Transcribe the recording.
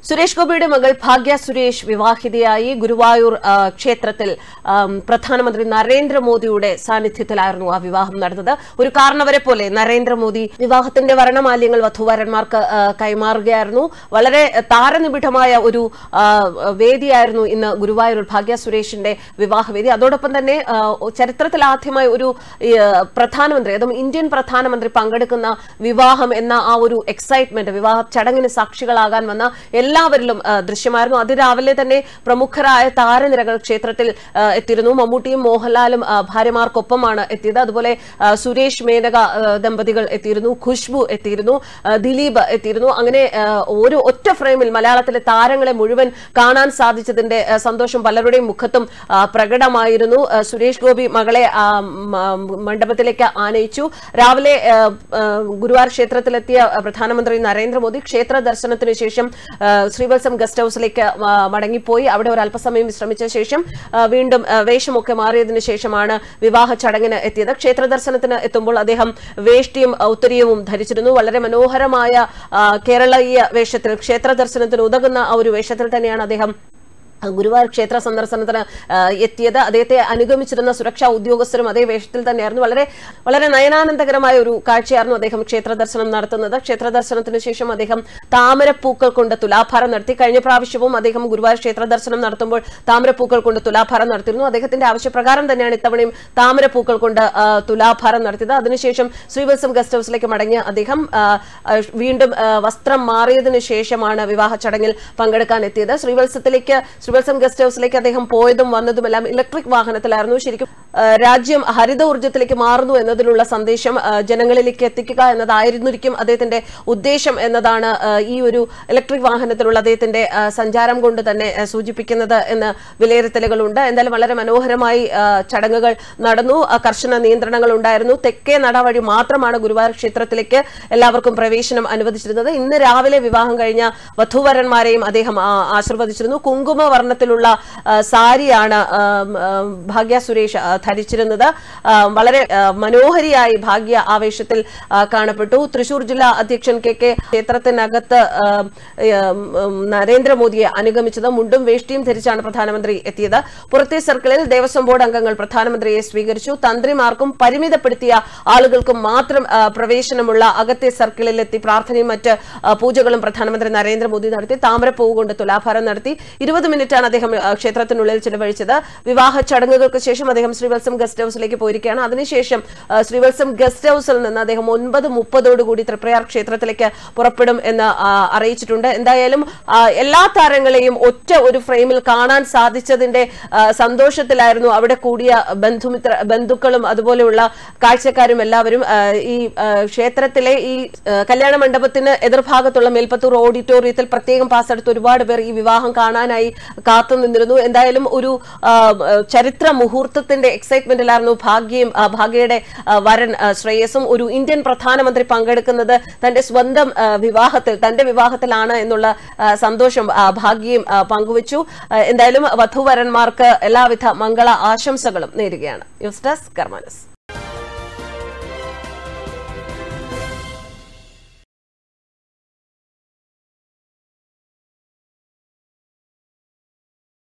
സുരേഷ് ഗോപിയുടെ മകൾ ഭാഗ്യ സുരേഷ് വിവാഹിതയായി ഗുരുവായൂർ ക്ഷേത്രത്തിൽ പ്രധാനമന്ത്രി നരേന്ദ്രമോദിയുടെ സാന്നിധ്യത്തിലായിരുന്നു ആ വിവാഹം നടന്നത്. ഒരു കാരണവരെ പോലെ നരേന്ദ്രമോദി വിവാഹത്തിന്റെ വർണ്ണമാല്യങ്ങൾ വധൂവരന്മാർക്ക് കൈമാറുകയായിരുന്നു. വളരെ താരനിബിഡമായ ഒരു വേദിയായിരുന്നു ഇന്ന് ഗുരുവായൂരിൽ ഭാഗ്യ സുരേഷിന്റെ വിവാഹവേദി. അതോടൊപ്പം തന്നെ ചരിത്രത്തിൽ ആദ്യമായി ഒരു പ്രധാനമന്ത്രി, അതും ഇന്ത്യൻ പ്രധാനമന്ത്രി പങ്കെടുക്കുന്ന വിവാഹം എന്ന ആ ഒരു എക്സൈറ്റ്മെന്റ്, വിവാഹ ചടങ്ങിന് സാക്ഷികളാകാൻ വന്ന എല്ലാവരിലും ദൃശ്യമായിരുന്നു. അതിരാവിലെ തന്നെ പ്രമുഖരായ താരനിരകൾ ക്ഷേത്രത്തിൽ എത്തിയിരുന്നു. മമ്മൂട്ടിയും മോഹൻലാലും ഭാര്യമാർക്കൊപ്പമാണ് എത്തിയത്. അതുപോലെ സുരേഷ് മേനക ദമ്പതികൾ എത്തിയിരുന്നു, ഖുഷ്ബു എത്തിയിരുന്നു, ദിലീപ് എത്തിയിരുന്നു. അങ്ങനെ ഒരു ഒറ്റ ഫ്രെയിമിൽ മലയാളത്തിലെ താരങ്ങളെ മുഴുവൻ കാണാൻ സാധിച്ചതിന്റെ സന്തോഷം പലരുടെയും മുഖത്തും പ്രകടമായിരുന്നു. സുരേഷ് ഗോപി മകളെ മണ്ഡപത്തിലേക്ക് ആനയിച്ചു. രാവിലെ ഗുരുവായൂർ ക്ഷേത്രത്തിലെത്തിയ പ്രധാനമന്ത്രി നരേന്ദ്രമോദി ക്ഷേത്ര ദർശനത്തിന് ശേഷം ശ്രീവത്സം ഗസ്റ്റ് ഹൌസിലേക്ക് മടങ്ങിപ്പോയി. അവിടെ ഒരു അല്പസമയം വിശ്രമിച്ച ശേഷം വീണ്ടും വേഷമൊക്കെ മാറിയതിനു ശേഷമാണ് വിവാഹ ചടങ്ങിന് എത്തിയത്. ക്ഷേത്ര ദർശനത്തിന് എത്തുമ്പോൾ അദ്ദേഹം വേഷ്ടിയും ഉത്തരീയവും ധരിച്ചിരുന്നു. വളരെ മനോഹരമായ കേരളീയ വേഷത്തിൽ, ക്ഷേത്ര ദർശനത്തിന് ഉതകുന്ന ആ ഒരു വേഷത്തിൽ തന്നെയാണ് അദ്ദേഹം ഗുരുവായൂർ ക്ഷേത്ര സന്ദർശനത്തിന് എത്തിയത്. അദ്ദേഹത്തെ അനുഗമിച്ചിരുന്ന സുരക്ഷാ ഉദ്യോഗസ്ഥരും അതേ വേഷത്തിൽ തന്നെയായിരുന്നു. വളരെ നയനാനന്ദകരമായ ഒരു കാഴ്ചയായിരുന്നു അദ്ദേഹം ക്ഷേത്ര ദർശനം നടത്തുന്നത്. ക്ഷേത്ര ദർശനത്തിന് ശേഷം അദ്ദേഹം താമരപ്പൂക്കൾ കൊണ്ട് തുലാഭാരം നടത്തി. കഴിഞ്ഞ പ്രാവശ്യവും അദ്ദേഹം ഗുരുവായൂർ ക്ഷേത്ര ദർശനം നടത്തുമ്പോൾ താമരപ്പൂക്കൾ കൊണ്ട് തുലാഭാരം നടത്തിയിരുന്നു. അദ്ദേഹത്തിന്റെ ആവശ്യപ്രകാരം തന്നെയാണ് ഇത്തവണയും താമരപ്പൂക്കൾ കൊണ്ട് തുലാഭാരം നടത്തിയത്. അതിനുശേഷം ശ്രീവത്സം ഗസ്റ്റ് ഹൌസിലേക്ക് മടങ്ങിയ അദ്ദേഹം വീണ്ടും വസ്ത്രം മാറിയതിനു ശേഷമാണ് വിവാഹ ചടങ്ങിൽ പങ്കെടുക്കാൻ എത്തിയത്. ശ്രീവത്സം ഗസ്റ്റ് ഹൌസിലേക്ക് അദ്ദേഹം പോയതും വന്നതുമെല്ലാം ഇലക്ട്രിക് വാഹനത്തിലായിരുന്നു. ശരിക്കും രാജ്യം ഹരിത ഊർജ്ജത്തിലേക്ക് മാറുന്നു എന്നതിലുള്ള സന്ദേശം ജനങ്ങളിലേക്ക് എത്തിക്കുക എന്നതായിരുന്നിരിക്കും അദ്ദേഹത്തിന്റെ ഉദ്ദേശം എന്നതാണ് ഈ ഒരു ഇലക്ട്രിക് വാഹനത്തിലുള്ള അദ്ദേഹത്തിന്റെ സഞ്ചാരം കൊണ്ട് തന്നെ സൂചിപ്പിക്കുന്നത് എന്ന് വിലയിരുത്തലുകളുണ്ട്. എന്തായാലും വളരെ മനോഹരമായി ചടങ്ങുകൾ നടന്നു. കർശന നിയന്ത്രണങ്ങൾ ഉണ്ടായിരുന്നു. തെക്കേ നട വഴി മാത്രമാണ് ഗുരുവായൂർ ക്ഷേത്രത്തിലേക്ക് എല്ലാവർക്കും പ്രവേശനം അനുവദിച്ചിരുന്നത്. ഇന്ന് രാവിലെ വിവാഹം കഴിഞ്ഞ വധൂവരന്മാരെയും അദ്ദേഹം ആശീർവദിച്ചിരുന്നു. കുങ്കുമ വർണ്ണത്തിലുള്ള സാരിയാണ് ഭാഗ്യ സുരേഷ് ധരിച്ചിരുന്നത്. വളരെ മനോഹരിയായി ഭാഗ്യ ആവേശത്തിൽ കാണപ്പെട്ടു. തൃശൂർ ജില്ലാ അധ്യക്ഷൻ കെ ക്ഷേത്രത്തിനകത്ത് നരേന്ദ്രമോദിയെ അനുഗമിച്ചത് മുണ്ടും വേഷ്ടിയും ധരിച്ചാണ് പ്രധാനമന്ത്രി എത്തിയത്. പുറത്തെ സർക്കിളിൽ ദേവസ്വം ബോർഡ് അംഗങ്ങൾ പ്രധാനമന്ത്രിയെ സ്വീകരിച്ചു. തന്ത്രിമാർക്കും പരിമിതപ്പെടുത്തിയ ആളുകൾക്കും മാത്രം പ്രവേശനമുള്ള അകത്തെ സർക്കിളിലെത്തി പ്രാർത്ഥനയും മറ്റ് പൂജകളും പ്രധാനമന്ത്രി നരേന്ദ്രമോദി നടത്തി. താമരപ്പൂവ് കൊണ്ട് തുലാഭാരം നടത്തി. 20 മിനിറ്റാണ് അദ്ദേഹം ക്ഷേത്രത്തിനുള്ളിൽ ചിലവഴിച്ചത്. വിവാഹ ചടങ്ങുകൾക്ക് ശേഷം അദ്ദേഹം ശ്രീവത്സം ഗസ്റ്റ് ഹൌസിലേക്ക് പോയിരിക്കുകയാണ്. അതിനുശേഷം ശ്രീവത്സം ഗസ്റ്റ് ഹൌസിൽ നിന്ന് അദ്ദേഹം 9:30 തൃപ്രയാർ ക്ഷേത്രത്തിലേക്ക് പുറപ്പെടും എന്ന് അറിയിച്ചിട്ടുണ്ട്. എന്തായാലും എല്ലാ താരങ്ങളെയും ഒറ്റ ഒരു ഫ്രെയിമിൽ കാണാൻ സാധിച്ചതിന്റെ സന്തോഷത്തിലായിരുന്നു അവിടെ കൂടിയ ബന്ധുക്കളും അതുപോലെയുള്ള കാഴ്ചക്കാരും എല്ലാവരും. ഈ ക്ഷേത്രത്തിലെ ഈ കല്യാണ മണ്ഡപത്തിന് എതിർഭാഗത്തുള്ള മേൽപ്പത്തൂർ ഓഡിറ്റോറിയത്തിൽ പ്രത്യേകം പാസ് എടുത്ത് ഒരുപാട് പേർ ഈ വിവാഹം കാണാനായി കാത്തു നിന്നിരുന്നു. എന്തായാലും ഒരു ചരിത്ര മുഹൂർത്തത്തിന്റെ എക്സൈറ്റ്മെന്റിലായിരുന്നു ഭാഗ്യയുടെ വരൻ ശ്രേയസും. ഒരു ഇന്ത്യൻ പ്രധാനമന്ത്രി പങ്കെടുക്കുന്നത് തന്റെ സ്വന്തം തന്റെ വിവാഹത്തിലാണ് എന്നുള്ള സന്തോഷം ഭാഗ്യയും പങ്കുവച്ചു. എന്തായാലും വധൂവരന്മാർക്ക് എല്ലാവിധ മംഗള ആശംസകളും നേരുകയാണ്. News desk Karma news.